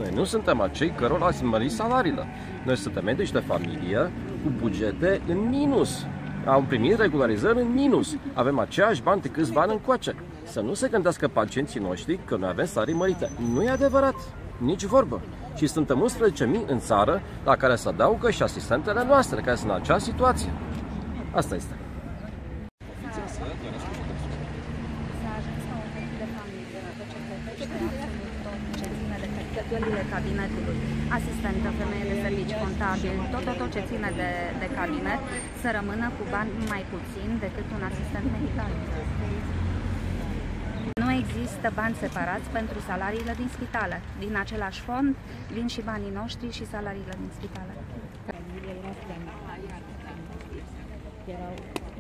Noi nu suntem acei cărora ați mărit salariile. Noi suntem medici de familie cu bugete în minus. Am primit regularizări în minus. Avem aceiași bani de câțiva ani încoace. Să nu se gândească pacienții noștri că noi avem salarii mărite. Nu e adevărat. Nici vorbă. Și suntem 11.000 în țară, la care se adaugă și asistentele noastre, care sunt în acea situație. Asta este. Cheltuielile cabinetului, asistentă, femeie de servici, contabil, tot ce ține de cabinet, să rămână cu bani mai puțin decât un asistent medical. Nu există bani separați pentru salariile din spitale. Din același fond vin și banii noștri și salariile din spitale.